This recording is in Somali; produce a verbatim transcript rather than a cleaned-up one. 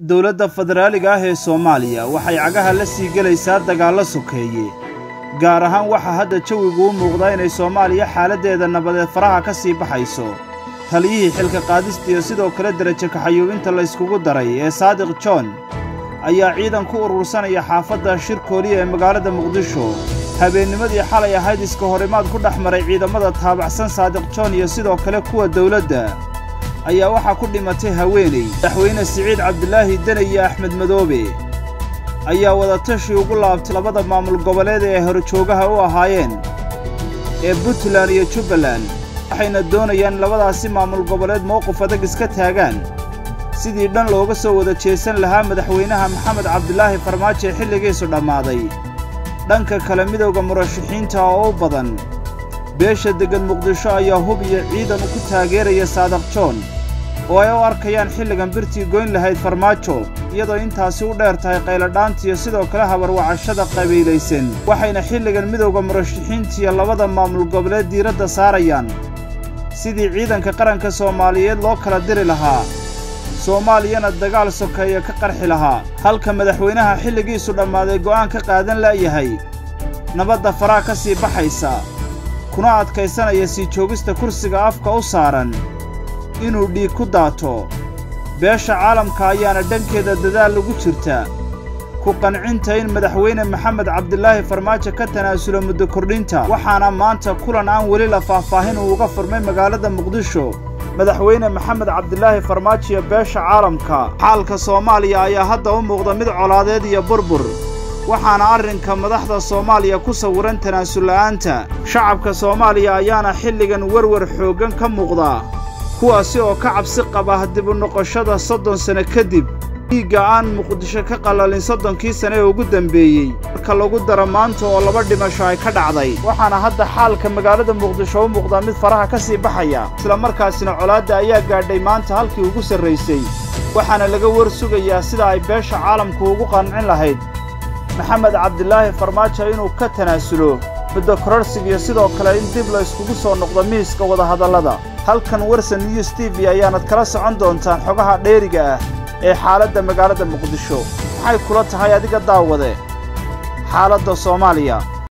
dowladda federaaliga ah ee Soomaaliya waxay cagaha la sii galaysaa dagaalo sokeeye gaar ahaan waxa hadda jawigu u muuqdaa inay Soomaaliya xaaladeeda nabadeed faraha ka sii baxayso taliyihii xilka qaadista iyo sidoo kale darajo kaxayuubinta la iskugu daray ee Saadiq John ayaa ciidan ku urursanaya xaafadda Shirkooliya ee magaalada Muqdisho habeennimadii xalay ahayd iska horimaad ku dhaxmaray ciidamada taabacsan Saadiq John iyo sidoo kale kuwa dawladda ayaa waxa ku dhimatay haweeney madaxweyne Siciid Cabdilaahi Deni iyo Axmed Madoobe ayaa wada tashi ugu laabtay labada maamul goboleed ee horjoogaha u ahaayeen ee Puntland iyo Jubbaland waxayna doonayaan labadaasi maamul goboleed mowqif adag iska taagaan sidii dhan looga soo wada jeesan lahaa madaxweynaha Maxamed Cabdilaahi Farmaajo ee xilligiisu dhammaaday dhanka kale midowga murashaxiinta oo u badan beesha degan Muqdisho ayaa hub iyo ciidan ku taageeraya Saadiq John oo ay u arkayaan xilligan birtii goyn lahayd Farmaajo iyadoo intaasi u dheer tahay qayladhaantii iyo sidoo kale habar wacashada qabiilaysan waxayna xilligan midowga murashaxiinta iyo labada maamul goboleed diiradda saarayaan sidii ciidanka qaranka Soomaaliyeed loo kala diri lahaa Soomaaliyana dagaal sokeeye ka qarxi lahaa halka madaxweynaha xilligiisu dhammaaday go'aan ka qaadan laayahay nabadda faraha ka sii baxaysa kuna adkaysanaya sii joogista kursiga afka u saaran inuu dhiig ku daato beesha caalamka ayaana dhankeeda dadaal ugu jirta ku qancinta in madaxweyne Maxamed Cabdilaahi Farmaajo ka tanaasulo muddo kordhinta waxaana maanta kulan aan weli la faahfaahin uga furmay magaalada Muqdisho madaxweyne Maxamed Cabdilaahi Farmaajo iyo beesha caalamka xaalka Soomaaliya ayaa hadda u muuqda mid colaadeed iyo burbur waxaana arrinka madaxda Soomaaliya ku sawiran tanaasul la'aanta shacabka Soomaaliya ayaana xilligan warwar xoogan ka muuqda kuwaasi oo ka cabsi qaba dib u noqoshada soddon sano kadib dhiigga aan Muqdisho ka qalalin soddonkii sano ee ugu dambeeyay marka lagu daro maanta oo laba dhimasho ay ka dhacday waxaana hadda xaalka magaalada Muqdisho u muuqda mid faraha ka sii baxaya isla markaasina colaadda ayaa gaadhay maanta halkii ugu sarreysay waxaana laga war sugayaa sida ay beesha caalamku ugu qancin lahayd Maxamed Cabdilaahi Farmaajo inuu ka tanaasulo muddo kororsiga iyo sidoo kale in dib la iskugu soo noqdo miiska wada hadallada halkan Warsan News T V ayaanad kala socon doontaan xogaha dheeriga ah ee xaaladda magaalada Muqdisho maxay kula tahay adiga daawade xaaladda Soomaaliya